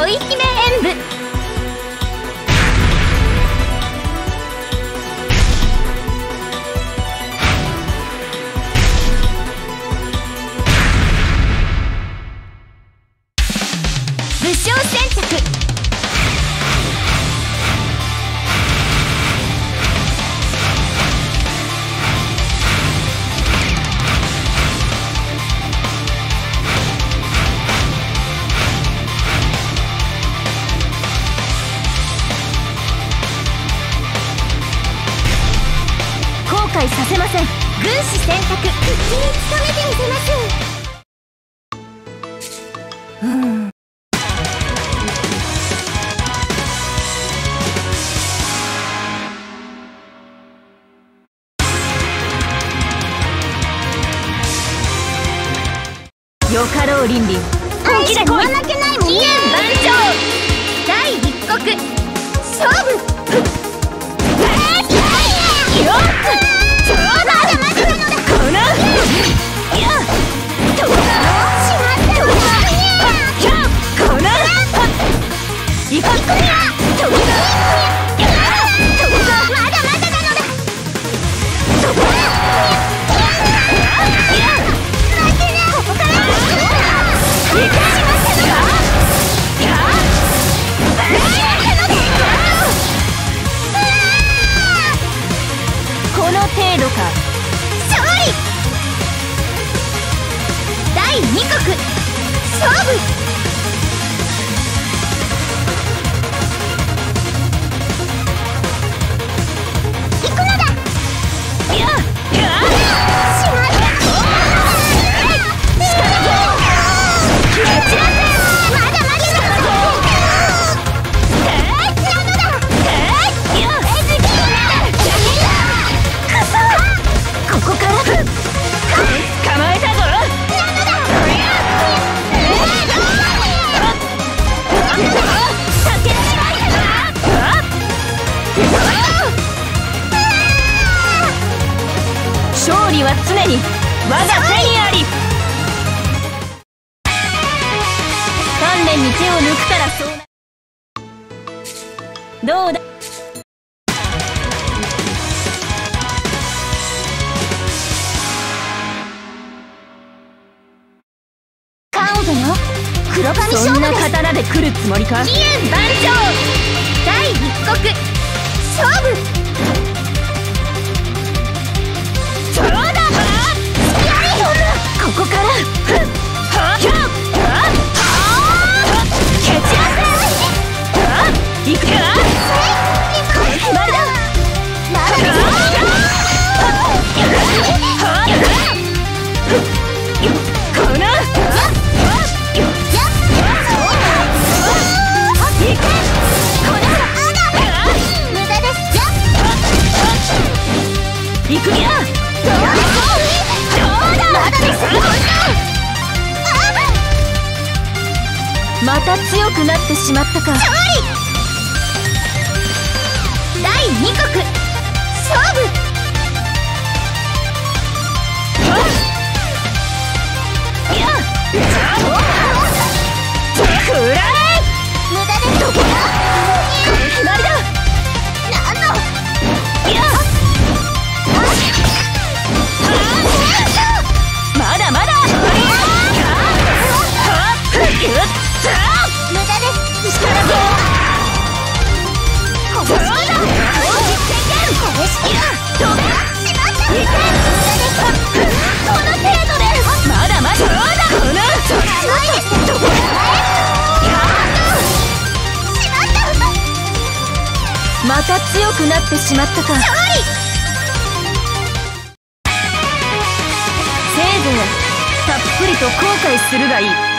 恋姫演舞。武将選択。後悔させません。軍師選択。敵に務めてみせます。よかろうリンリン。本気で来い。負けないもんね。万丈第一国勝負。よっちょうだ。まだまだなのだ。このいやとがしまったのだ。キャッこのいかくにゃとがいやとがまだまだなのだ。とがいや負けない。ここからいかしまったのだ。いやこの程度か。勝利。第2国勝負。行くのだ。いやしまった。まだまだここから捕まえたぞ。勝利は常に我が手にあり。鍛錬に手を抜くからそうな。どうだ。黒髪勝負です。そんな刀で来るつもりか。飛燕万丈第一国勝負。ちょうだ。ここからキャッ蹴散らせ。いくか。まだこのいくにゃ。また強くなってしまったか。勝利。第2国勝負。いやくらえ。無駄です。どこだ。決まりだ。なんのいやまだまだ。無駄です。力強ここしきだ。これしきだ。どうだ。しまった。無駄です。この程度でまだまだ。このないです。どこだ。しまった。また強くなってしまったか。勝利。せいぜいたっぷりと後悔するがいい。